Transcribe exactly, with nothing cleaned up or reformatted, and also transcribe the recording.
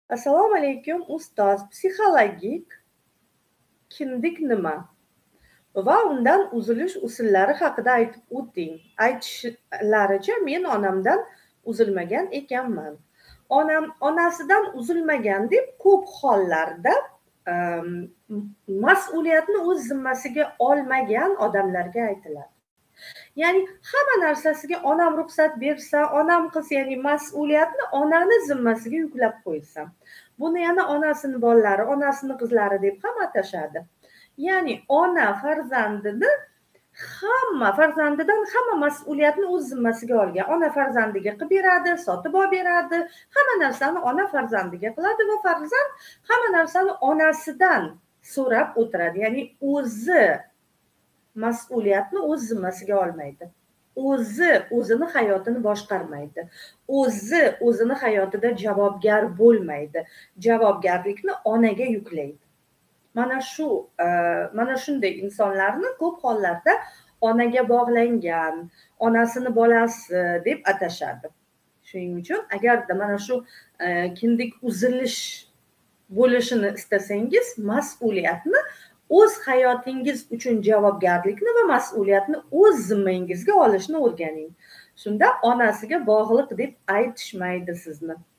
Assalomu alaykum ustoz. Psixologik kindik nima? Va undan uzilish usullari haqida aytib o'ting. Aytishlaricha men onamdan uzilmagan ekanman. Onam onasidan uzilmagan deb ko'p hollarda um, mas'uliyatni o'z zimmasiga olmagan odamlarga aytiladi. Ya'ni hamma narsasiga onam ruxsat bersa, onam qilsa, ya'ni mas'uliyatni onani zimmasiga yuklab qo'ysa. Buni yana onasini bolalari, onasini qizlari deb ham atashadi. Ya'ni ona farzandini hamma farzandidan hamma mas'uliyatni o'z zimmasiga olgan. Ona farzandiga qilib beradi, sotib olib beradi, hamma narsani ona farzandiga qiladi va farzand hamma narsani onasidan so'rab o'tiradi. Ya'ni o'zi mas'uliyatni o'z zimmasiga olmaydi. O'zi o'zini hayotini boshqarmaydi. O'zi o'zini hayotida javobgar bo'lmaydi. Javobgarlikni onaga yuklaydi. Mana shu mana shunday insonlarni ko'p hollarda onaga bog'langan, onasini bolasi deb atashadi. Shuning uchun agarda mana shu kindik uzilish bo'lishini istasangiz, mas'uliyatni o'z hayotingiz uchun javobgarlikni va mas'uliyatni o'z zimmangizga olishni o'rganing. Shunda onasiga bog'liq deb aytishmaydi sizni.